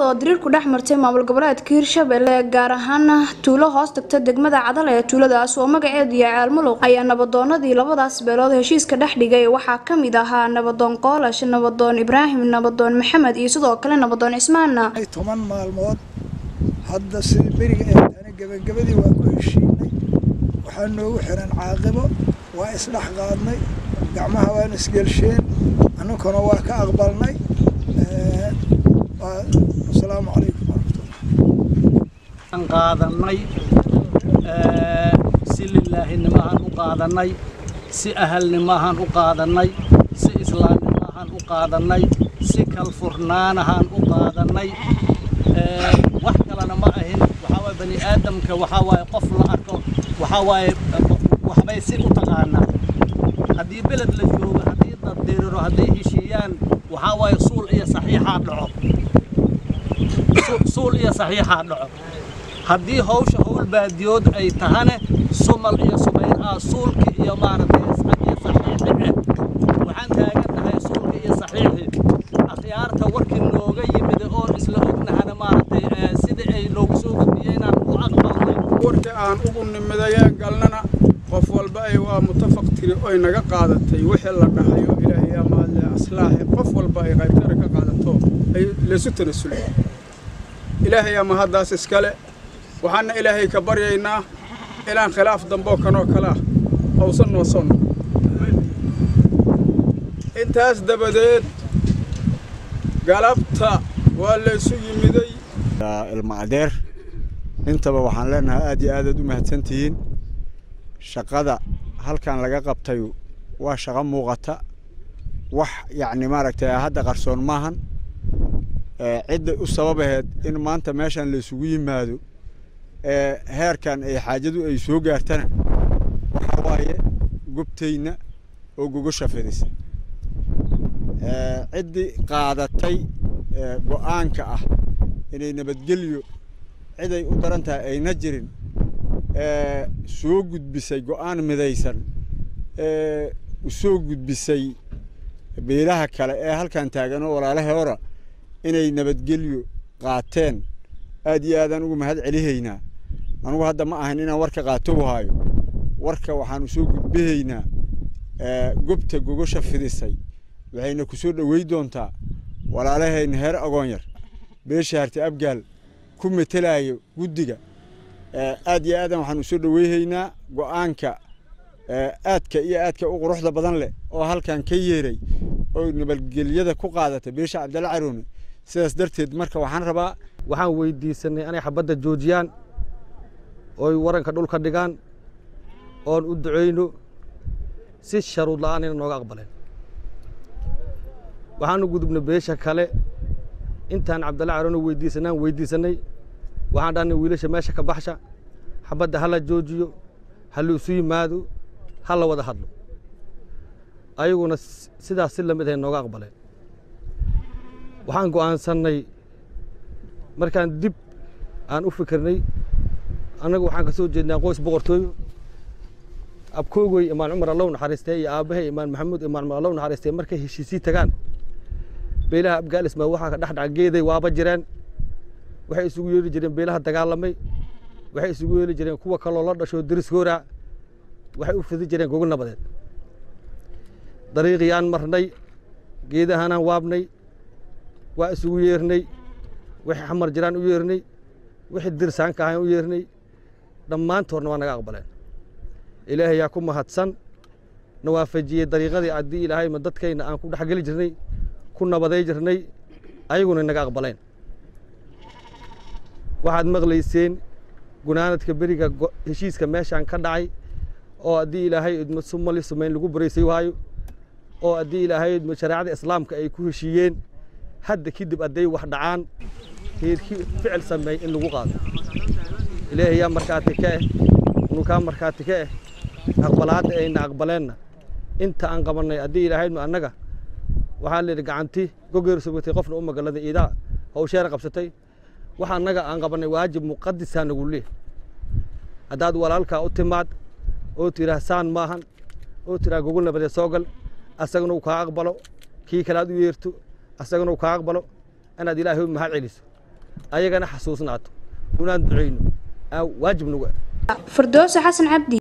oo diriir ku dhex martay maamul goboleedka Hirshabelle gaar ahaan tuulo hoos tagta degmada Cadal ee tuuladaas oo magaceedu yahay Almuluq ayaa nabadoonadii labadaas beelood heshiiska dhex dhigay waxaa ka mid ahaa nabadoon Qoolash, nabadoon Ibraahim, nabadoon Maxamed iyo sidoo kale nabadoon Ismaan. ay 10 maalmood hadda si bariga ee gabagabadii waa ku heshiinay waxaan noogu xiran caaqibo waa isdhax qaadnay gacmaha waan isgelsheen annaguna waa ka aqbalnay. السلام عليكم ورحمة الله. قادناي سل الله نماهن قادناي سي أهل نماهن قادناي سي إسلام نماهن قادناي سي كالفرنان هن قادناي وحكلنا معهن وحواي بني آدم كوحواي قفل أركو وحواي وحباي سي أتقانا هدي بلد لجوه هدي تدير هدي هشيان وحواي صول إيه صحيحة دعو صول إيه صحيحة دعو هدي هوش هول باديود أي تهانة صمل إيه صبين صول كي يمارد إيه صحيحة وعن تاجنا هاي صول كي صحيحة أخيار توك النوجي بدأون إسلامنا هنا مارد سيد أي لوج سوق بينا وأقبل ورك عن أقول نمديان قالنا قفول بأي ومتفق تري أي نجا قادتي وحلا نحيو إلهي يا مال أصلاح قفول بأي غير ترك قادته أي لستر السلوك إلهي يا مهداس إسكاله وحنا إلهي كبرينا إلى خلاف دنبوك كانوا كلاه أوصن وصن أنت أسدبدت قلبت ولا سوي مدي المعدر أنت بوحنا لنا أدي أدد ومهتنتين شقادة هل كان لقى قبتيو وشغم مغطى وح يعني ما ركت هذا قرصون ماهن عدة السبب إن ما أنت ماشان لسوي مادو هير كان أي حاجة دو أي سوق أرتنا وحواية قبتينا وجوجش فديس عدة قاعدتي قانك إني نبتجليو عدة أدرنتها أي نجرين سوق بسي قان مديسن وسوق بسي بيلها كلا هل كان تاجنا ولا له ورا إني نبتجليو قاتين أدي هذا نقول مهد عليه هنا أنا هذا ما أهنينا ورك قاتوه هاي ورك وحنو سوق بهنا قبت جوجش في السي وهنا كسور ويدون تا ولا له نهر أغنير بيشهر تأبجل كم تلاقي ودقة أدي هذا وحنو سور ويهنا وأنك أدك وروح ذا بدن له وهل كان كيري أو نبتجل يدك وقاعدة بيش عبد العروني سياس درت مركب وحن ربا waxaan weydiisanay anay xabadda joojiyaan oo waranka dhulka dhigaan oo u duceeyno si sharuud la'aan in nooga aqbaleen waxaan u gudubnay beesha kale intaan Cabdalla Caroon weydiisanay waxaan dhahnay wiilasha meesha ka baxsha xabadda hala joojiyo hal isu yimaado hal wada hadlo ayaguna sidaas si lamid ah nooga aqbaleen waxaan go'aansanay markaan dib aan u fikirnay anagu waxaan ka soo jeednaa qoys boqortooyo abkoogay imaan Umar Allah naxariistay iyo aabahay imaan Maxamed imaan Allah naxariistay markay heshiisii tagaan beelaha abgaal isma waxa ka dhaxdhac geeday waaba jireen waxay isugu yeeri jireen beelaha dagaalamay waxay isugu yeeri jireen kuwa kale oo la dhasho diris goora waxay u fidi jireen gogol nabadeed dariiqiyaan marnay geedahanaan waabnay waa isugu yeernay wixii xamar jiraan u yeernay wixii dirsan ka ahaan u yeernay dhammaantoodna waa naga aqbaleen ilaahay yaa ku mahadsan nawaafajiyay dariiqadii adii ilaahay ma dadkayna aan ku dhaxgali jirnay ku nabaday jirnay ayaguna naga aqbaleen waxaad maqlayseen gunaanadka beriga heshiiska meeshaan ka dhacay oo adii ilaahay idma Soomaali Soomaali lagu bareysay waayo oo adii ilaahay idma shariicada islaamka ay ku heshiiyeen hadda kidib aday wax dhacaan فعل سمي إنه قاضي إلهي يا مركاتك ونكام مركاتك أقبلات إن أقبلنا أنت أنقبلنا أدي إلهي إنه أنجا وحال رجعنتي جوجر سبتي قفنا أمك الذي إذا أو شارك قبستي وحال نجا أنقبلنا واجب مقدس نقول له أداد ولالك أوتماد أو ترى سان ماهن أو ترى جوجلنا بدي سوقل أسجنوا كأقبلوا كي كلادو يرتو أسجنوا كأقبلوا أنا دي إلهي ما هالعليس ayagana xasuusnaato unaan duceyno waajib nagu Firdawsi Xasan Cabdi